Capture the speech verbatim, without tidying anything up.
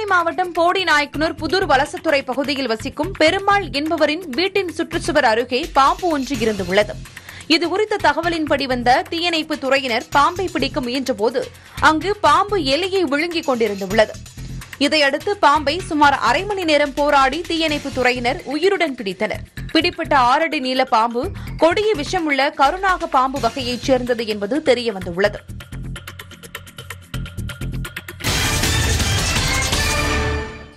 மாவட்டம் போடி நாயக்கனூர் புதூர் வலசத்துறை பகுதியில் வசிக்கும் பெருமாள் என்பவரின் வீட்டின் சுற்றுச்சுவர் அருகே பாம்பு ஒன்று இருந்துள்ளது. இதுகுறித்த தகவலின்படி வந்த தீயணைப்பு துறையினர் பாம்பை பிடிக்க முயன்றபோது அங்கு பாம்பு எலியை விழுங்கிக் கொண்டிருந்துள்ளது. இதையடுத்து பாம்பை சுமார் அரை மணி நேரம் போராடி தீயணைப்பு துறையினர் உயிருடன் பிடித்தனர். பிடிப்பட்ட ஆறடி நீள பாம்பு கொடிய விஷமுள்ள கருநாக பாம்பு வகையைச் சேர்ந்தது என்பது தெரியவந்துள்ளது.